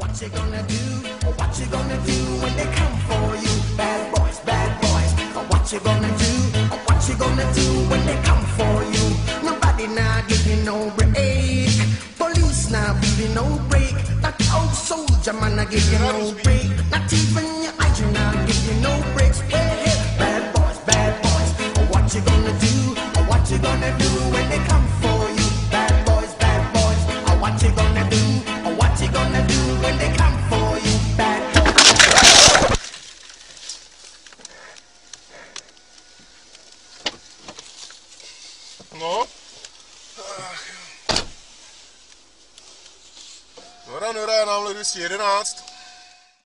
What you gonna do? What you gonna do when they come for you? Bad boys, bad boys. What you gonna do? What you gonna do when they come for you? Nobody now give you no break. Police now give you no break. That old soldier man I give you no break. Not even your eyes now give you no breaks. Hey, hey, bad boys, bad boys. What you gonna do? What you gonna do when they come for you? Bad boys, bad boys. What you gonna do? What you gonna do when they come for you? Bad boys. No. Nora, námhle 211.